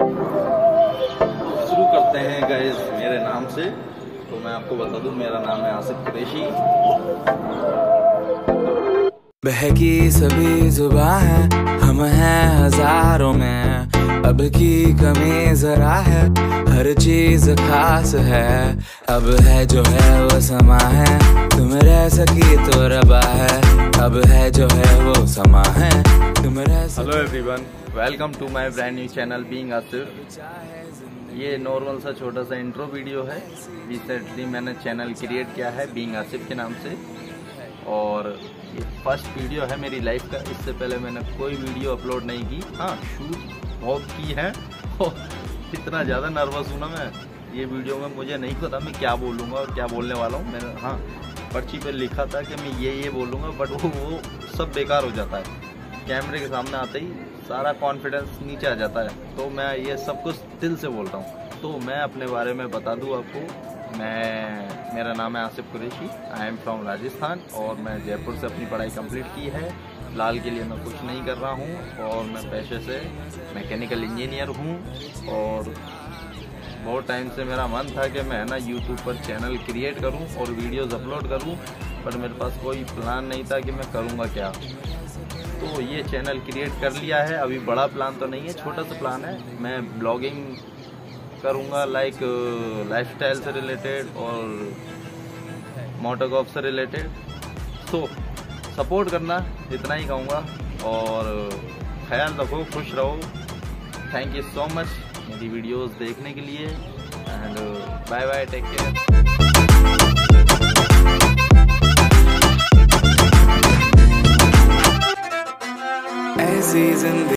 शुरू करते हैं गाइस मेरे नाम से। तो मैं आपको बता दूं, मेरा नाम है आसिफ कुरैशी। बहकी सभी जुबां है, हम हैं हजारों में, अब की कमी जरा है, हर चीज खास है। अब है जो है वो समा है, तुम रह सकी तो रबा है। अब है जो है वो समा है, तुम रह सकी। Hello everyone, welcome to my brand new channel being Asif. ये नॉर्मल सा छोटा सा इंट्रो वीडियो है। रिसेंटली मैंने चैनल क्रिएट किया है बीइंग आसिफ के नाम से, और ये फर्स्ट वीडियो है मेरी लाइफ का। इससे पहले मैंने कोई वीडियो अपलोड नहीं की। हाँ, शूट बहुत की है। इतना ज़्यादा नर्वस हूँ ना मैं, ये वीडियो में मुझे नहीं पता मैं क्या बोलूँगा और क्या बोलने वाला हूँ। मैंने हाँ पर्ची पे लिखा था कि मैं ये बोलूँगा, बट वो सब बेकार हो जाता है। कैमरे के सामने आते ही सारा कॉन्फिडेंस नीचे आ जाता है। तो मैं ये सब कुछ दिल से बोल रहा हूँ। तो मैं अपने बारे में बता दूँ आपको, मेरा नाम है Asif Qureshi. I am from Rajasthan और मैं जयपुर से अपनी पढ़ाई कंप्लीट की है। फिलहाल के लिए मैं कुछ नहीं कर रहा हूँ और मैं पेशे से मैकेनिकल इंजीनियर हूँ। और बहुत टाइम से मेरा मन था कि मैं यूट्यूब पर चैनल क्रिएट करूँ और वीडियोज़ अपलोड करूँ, पर मेरे पास कोई प्लान नहीं था कि मैं करूँगा क्या। तो ये चैनल क्रिएट कर लिया है। अभी बड़ा प्लान तो नहीं है, छोटा सा प्लान है। मैं ब्लॉगिंग करूँगा, लाइक लाइफस्टाइल से रिलेटेड और मोटोगॉफ से रिलेटेड। तो सपोर्ट करना, इतना ही कहूँगा। और ख्याल रखो, खुश रहो। थैंक यू सो मच मेरी वीडियोस देखने के लिए, and bye bye, take care.